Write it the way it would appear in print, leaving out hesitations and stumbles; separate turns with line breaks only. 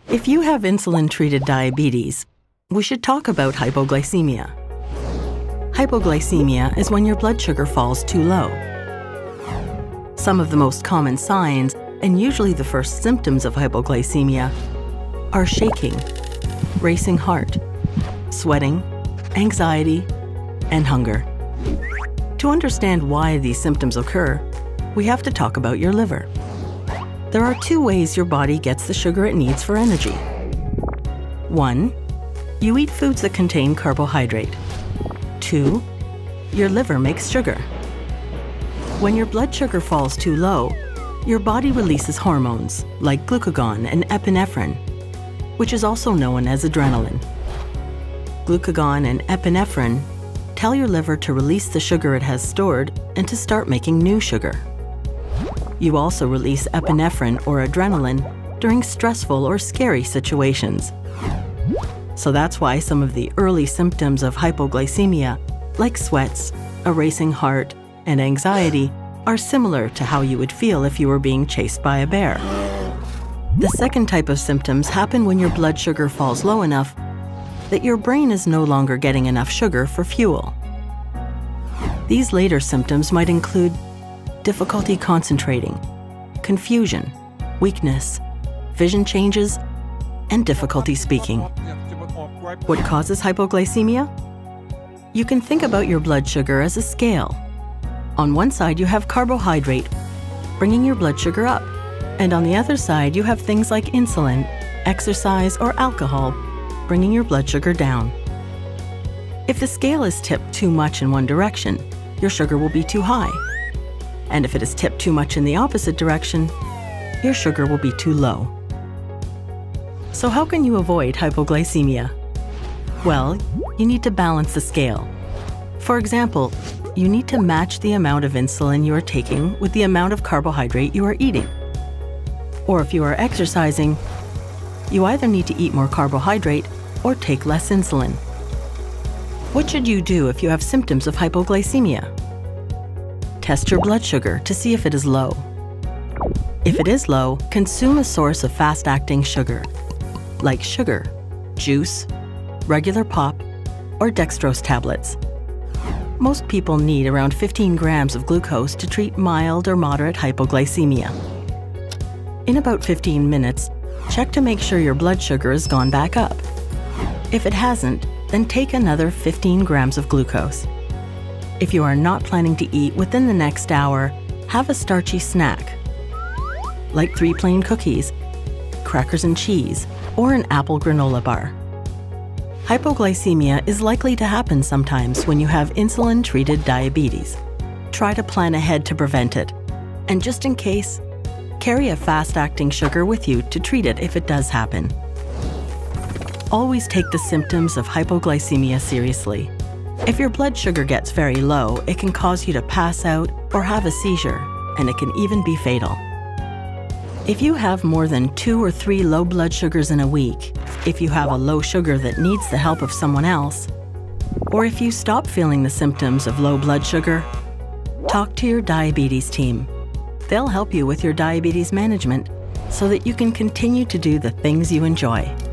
If you have insulin-treated diabetes, we should talk about hypoglycemia. Hypoglycemia is when your blood sugar falls too low. Some of the most common signs, and usually the first symptoms of hypoglycemia, are shaking, racing heart, sweating, anxiety, and hunger. To understand why these symptoms occur, we have to talk about your liver. There are two ways your body gets the sugar it needs for energy. 1. You eat foods that contain carbohydrate. 2. Your liver makes sugar. When your blood sugar falls too low, your body releases hormones like glucagon and epinephrine, which is also known as adrenaline. Glucagon and epinephrine tell your liver to release the sugar it has stored and to start making new sugar. You also release epinephrine or adrenaline during stressful or scary situations. So that's why some of the early symptoms of hypoglycemia, like sweats, a racing heart, and anxiety, are similar to how you would feel if you were being chased by a bear. The second type of symptoms happen when your blood sugar falls low enough that your brain is no longer getting enough sugar for fuel. These later symptoms might include difficulty concentrating, confusion, weakness, vision changes, and difficulty speaking. What causes hypoglycemia? You can think about your blood sugar as a scale. On one side, you have carbohydrate, bringing your blood sugar up. And on the other side, you have things like insulin, exercise, or alcohol, bringing your blood sugar down. If the scale is tipped too much in one direction, your sugar will be too high. And if it is tipped too much in the opposite direction, your sugar will be too low. So how can you avoid hypoglycemia? Well, you need to balance the scale. For example, you need to match the amount of insulin you are taking with the amount of carbohydrate you are eating. Or if you are exercising, you either need to eat more carbohydrate or take less insulin. What should you do if you have symptoms of hypoglycemia? Test your blood sugar to see if it is low. If it is low, consume a source of fast-acting sugar, like sugar, juice, regular pop, or dextrose tablets. Most people need around 15 grams of glucose to treat mild or moderate hypoglycemia. In about 15 minutes, check to make sure your blood sugar has gone back up. If it hasn't, then take another 15 grams of glucose. If you are not planning to eat within the next hour, have a starchy snack, like 3 plain cookies, crackers and cheese, or an apple granola bar. Hypoglycemia is likely to happen sometimes when you have insulin-treated diabetes. Try to plan ahead to prevent it. And just in case, carry a fast-acting sugar with you to treat it if it does happen. Always take the symptoms of hypoglycemia seriously. If your blood sugar gets very low, it can cause you to pass out or have a seizure, and it can even be fatal. If you have more than 2 or 3 low blood sugars in a week, if you have a low sugar that needs the help of someone else, or if you stop feeling the symptoms of low blood sugar, talk to your diabetes team. They'll help you with your diabetes management so that you can continue to do the things you enjoy.